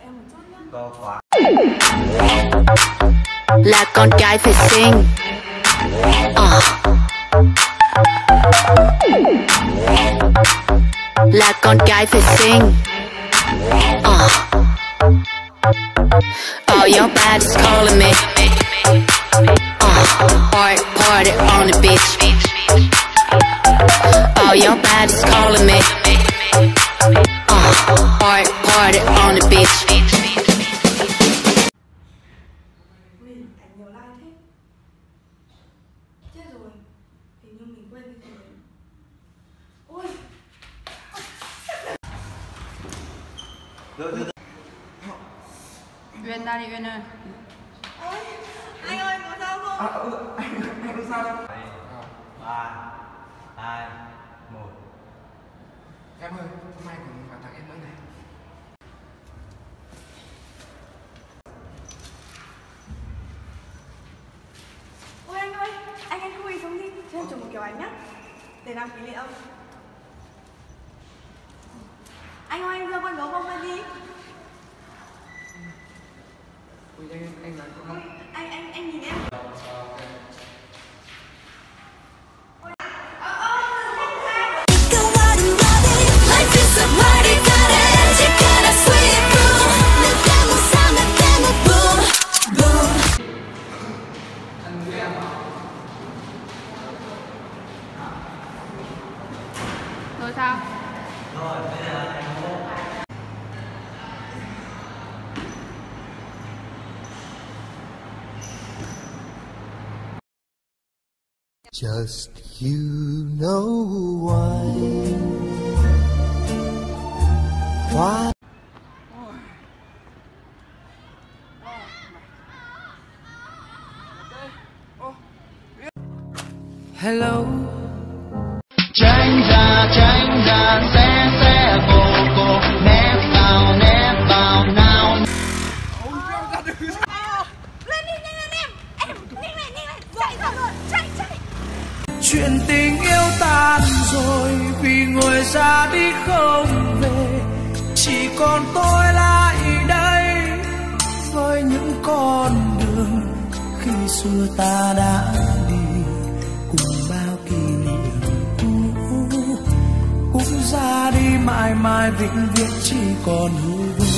em một chút nhá. To quá. Là con gái phải xinh. Là con gái phải xinh. All your bodies calling me. Party on the beach. All your bodies calling me. Party on the beach. Ui, ảnh nhiều like thế. Chết rồi, hình như mình quên cái gì đấy. Ôi. Uyên ra đi Uyên ơi. Ôi, anh ơi có sao không? Anh không sao đâu. 3, 2, 1. Em ơi, hôm nay còn quà tặng em nữa này. Ôi anh ơi, anh cứ quỳ xuống đi, cho em chụp một kiểu ảnh nhá. Để làm kỷ niệm. Anh ơi, anh đưa con gấu bông lên đi. Ui, anh nói không? Ôi, anh nhìn em. Rồi sao? Rồi, bây giờ là thành phố. Just you know why. Hello. Tránh ra xe vô nép vào nào. Lên đi, nhanh lên em. Em, nhanh lên, chạy rồi, chạy. Chuyện tình yêu tan rồi vì người ra đi không về, chỉ còn tôi lại đây với những con đường khi xưa ta đã đi, cùng bao kỷ niệm cũ cũng ra đi mãi mãi vĩnh viễn chỉ còn hư vô.